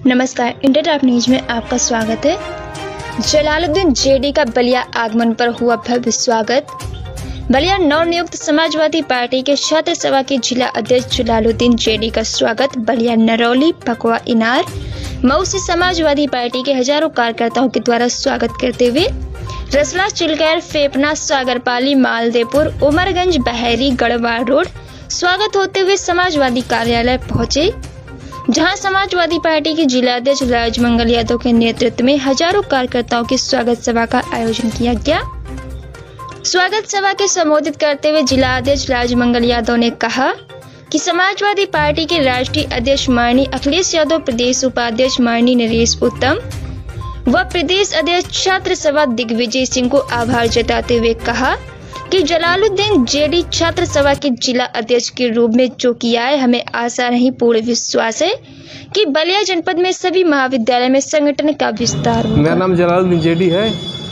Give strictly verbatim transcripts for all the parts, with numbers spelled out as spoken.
नमस्कार, इंटरटॉप न्यूज में आपका स्वागत है। जलालुद्दीन जेडी का बलिया आगमन पर हुआ भव्य स्वागत। बलिया नवनियुक्त समाजवादी पार्टी के छात्र सभा के जिला अध्यक्ष जलालुद्दीन जेडी का स्वागत बलिया, नरौली, पकवा, इनार, मऊ से समाजवादी पार्टी के हजारों कार्यकर्ताओं के द्वारा स्वागत करते हुए रसला, चिलगैर, फेपना, सागरपाली, मालदेपुर, उमरगंज, बहरी, गढ़वाल रोड स्वागत होते हुए समाजवादी कार्यालय पहुंचे, जहां समाजवादी पार्टी के जिला अध्यक्ष राजमंगल यादव के नेतृत्व में हजारों कार्यकर्ताओं की स्वागत सभा का आयोजन किया गया। स्वागत सभा के संबोधित करते हुए जिला अध्यक्ष राजमंगल यादव ने कहा कि समाजवादी पार्टी के राष्ट्रीय अध्यक्ष माननीय अखिलेश यादव, प्रदेश उपाध्यक्ष माननीय नरेश उत्तम व प्रदेश अध्यक्ष छात्र सभा दिग्विजय सिंह को आभार जताते हुए कहा कि जलालुद्दीन जेडी छात्र सभा के जिला अध्यक्ष के रूप में जो किया है, हमें आशा नहीं पूर्ण विश्वास है कि बलिया जनपद में सभी महाविद्यालय में संगठन का विस्तार होगा। मेरा नाम जलालुद्दीन जेडी है,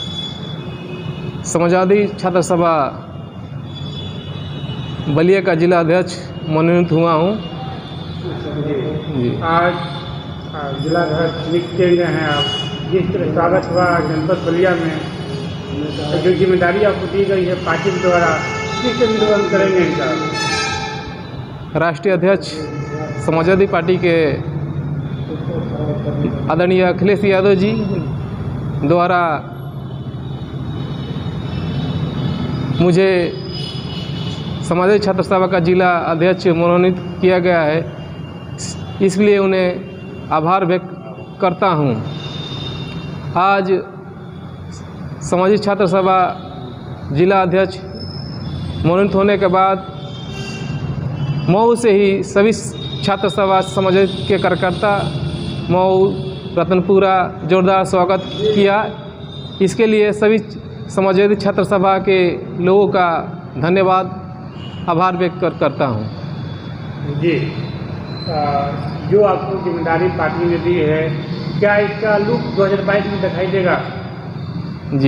समाजवादी छात्र सभा बलिया का जिला अध्यक्ष मनोनीत हुआ हूँ। आज जिला अध्यक्ष नियुक्त किए गए हैं आप, जिस तरह स्वागत हुआ जनपद बलिया में, तो जो जिम्मेदारी आपको दी गई है पार्टी के द्वारा, किस तरह निर्वहन करेंगे इनका? राष्ट्रीय अध्यक्ष समाजवादी पार्टी के आदरणीय अखिलेश यादव जी द्वारा मुझे समाजवादी छात्र सभा का जिला अध्यक्ष मनोनीत किया गया है, इसलिए उन्हें आभार व्यक्त करता हूं। आज समाजवादी छात्र सभा जिला अध्यक्ष मनोनीत होने के बाद मऊ से ही सभी छात्र सभा समाजवादी के कार्यकर्ता मऊ, रतनपुरा जोरदार स्वागत किया। इसके लिए सभी समाजवादी छात्र सभा के लोगों का धन्यवाद, आभार व्यक्त कर, करता हूँ। जी, आ, जो आपको जिम्मेदारी पार्टी ने दी है, क्या इसका लुक दो हज़ार बाईस में दिखाई देगा? जी,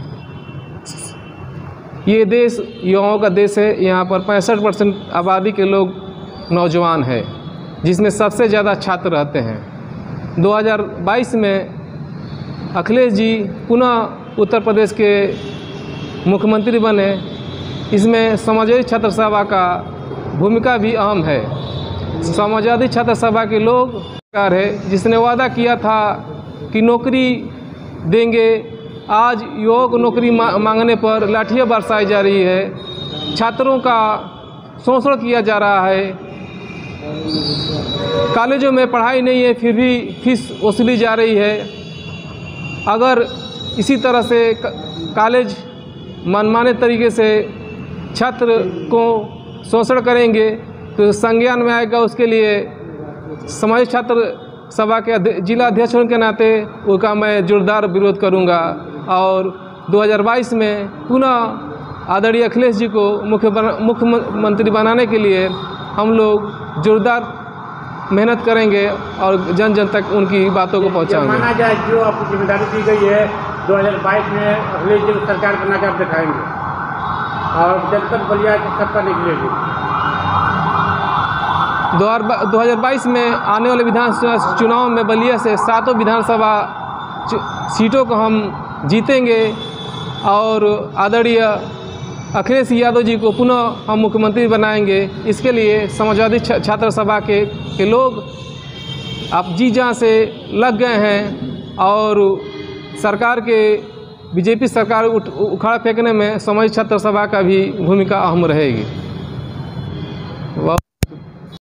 ये देश युवाओं का देश है। यहाँ पर पैंसठ परसेंट आबादी के लोग नौजवान हैं, जिसमें सबसे ज़्यादा छात्र रहते हैं। दो हज़ार बाईस में अखिलेश जी पुनः उत्तर प्रदेश के मुख्यमंत्री बने। इसमें समाजवादी छात्र सभा का भूमिका भी अहम है। समाजवादी छात्र सभा के लोग सरकार है जिसने वादा किया था कि नौकरी देंगे। आज युवाओं को नौकरी मांगने पर लाठियाँ बरसाई जा रही है, छात्रों का शोषण किया जा रहा है, कॉलेजों में पढ़ाई नहीं है फिर भी फीस वसूली जा रही है। अगर इसी तरह से कॉलेज मनमाने तरीके से छात्र को शोषण करेंगे तो संज्ञान में आएगा। उसके लिए समाजवादी छात्र सभा के जिला अध्यक्ष होने के नाते उसका मैं जोरदार विरोध करूंगा और दो हज़ार बाईस में पुनः आदरणीय अखिलेश जी को मुख्य मुख्यमंत्री बनाने के लिए हम लोग जोरदार मेहनत करेंगे और जन जन तक उनकी बातों को पहुंचाएंगे। माना जाए जो आपको जिम्मेदारी दी गई है, दो हज़ार बाईस में अखिलेश जी सरकार बना के आप दिखाएंगे और जनपद बलिया की सत्ता निकलेगी। दो हज़ार बाईस में आने वाले विधानसभा चुनाव में बलिया से सातों विधानसभा सीटों को हम जीतेंगे और आदरणीय अखिलेश यादव जी को पुनः हम मुख्यमंत्री बनाएंगे। इसके लिए समाजवादी छात्र सभा के, के लोग आप जी जान से लग गए हैं और सरकार के बीजेपी सरकार उठ उखाड़ फेंकने में समाजवादी छात्र सभा का भी भूमिका अहम रहेगी।